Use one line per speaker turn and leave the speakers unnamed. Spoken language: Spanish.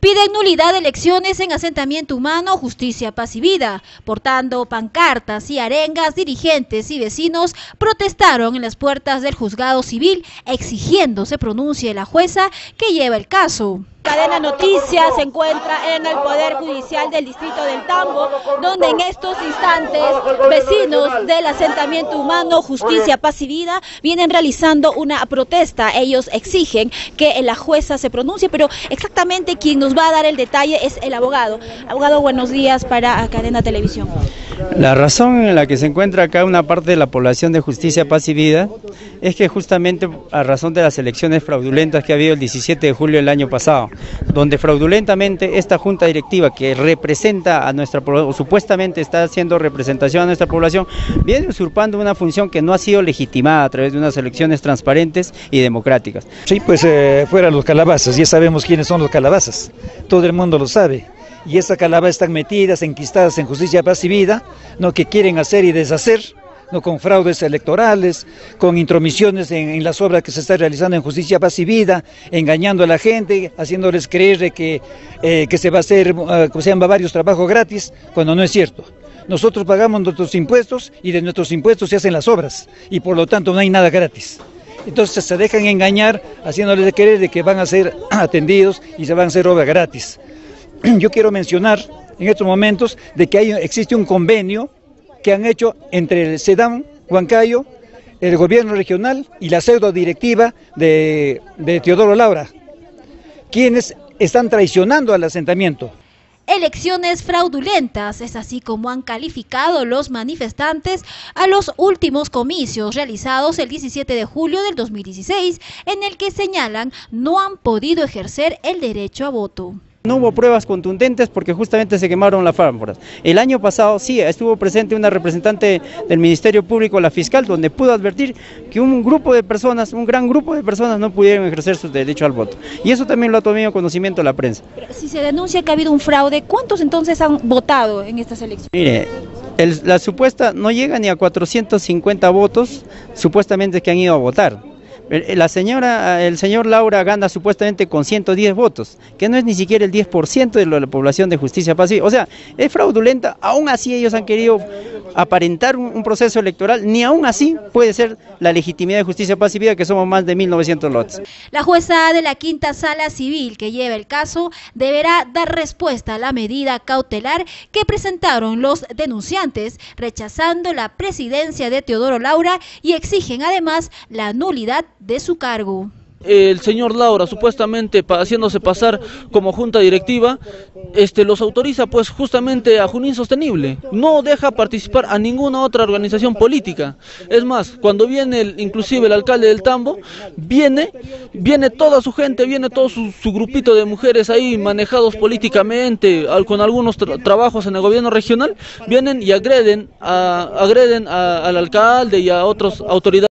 Piden nulidad de elecciones en asentamiento humano, justicia, paz y vida. Portando pancartas y arengas, dirigentes y vecinos protestaron en las puertas del juzgado civil exigiendo se pronuncie la jueza que lleva el caso. Cadena Noticias se encuentra en el Poder Judicial del Distrito del Tambo, donde en estos instantes vecinos del asentamiento humano, justicia, paz y vida vienen realizando una protesta. Ellos exigen que la jueza se pronuncie, pero exactamente quien nos va a dar el detalle es el abogado. Abogado, buenos días para Cadena Televisión.
La razón en la que se encuentra acá una parte de la población de Justicia, Paz y Vida es que justamente a razón de las elecciones fraudulentas que ha habido el 17 de julio del año pasado, donde fraudulentamente esta junta directiva que representa a nuestra población, o supuestamente está haciendo representación a nuestra población, viene usurpando una función que no ha sido legitimada a través de unas elecciones transparentes y democráticas.
Sí, pues fuera los calabazas, ya sabemos quiénes son los calabazas, todo el mundo lo sabe. Y esas calabazas están metidas, enquistadas en Justicia, Paz y Vida, ¿no? Que quieren hacer y deshacer, ¿no? Con fraudes electorales, con intromisiones en las obras que se están realizando en Justicia, Paz y Vida, engañando a la gente, haciéndoles creer de que se va a hacer, como se llama, varios trabajos gratis, cuando no es cierto. Nosotros pagamos nuestros impuestos y de nuestros impuestos se hacen las obras, y por lo tanto no hay nada gratis. Entonces se dejan engañar, haciéndoles creer de que van a ser atendidos y se van a hacer obras gratis. Yo quiero mencionar en estos momentos de que existe un convenio que han hecho entre el SEDAM, Huancayo, el gobierno regional y la pseudo directiva de Teodoro Laura, quienes están traicionando al asentamiento.
Elecciones fraudulentas, es así como han calificado los manifestantes a los últimos comicios realizados el 17 de julio del 2016, en el que señalan no han podido ejercer el derecho a voto.
No hubo pruebas contundentes porque justamente se quemaron las fármulas. El año pasado sí estuvo presente una representante del Ministerio Público, la fiscal, donde pudo advertir que un grupo de personas, un gran grupo de personas no pudieron ejercer su derecho al voto. Y eso también lo ha tomado conocimiento la prensa.
Pero si se denuncia que ha habido un fraude, ¿cuántos entonces han votado en estas elecciones?
Mire, la supuesta no llega ni a 450 votos, supuestamente que han ido a votar. El señor Laura gana supuestamente con 110 votos, que no es ni siquiera el 10% de la población de Justicia, Paz y Vida. O sea, es fraudulenta, aún así ellos han querido aparentar un proceso electoral, ni aún así puede ser la legitimidad de Justicia, Paz y Vida, que somos más de 1900 lotes.
La jueza de la Quinta Sala Civil que lleva el caso deberá dar respuesta a la medida cautelar que presentaron los denunciantes, rechazando la presidencia de Teodoro Laura y exigen además la nulidad de su cargo.
El señor Laura, supuestamente haciéndose pasar como junta directiva, los autoriza pues justamente a Junín Sostenible, no deja participar a ninguna otra organización política. Es más, cuando viene inclusive el alcalde del Tambo, viene toda su gente, viene todo su grupito de mujeres ahí manejados políticamente, con algunos trabajos en el gobierno regional, vienen y agreden al alcalde y a otras autoridades.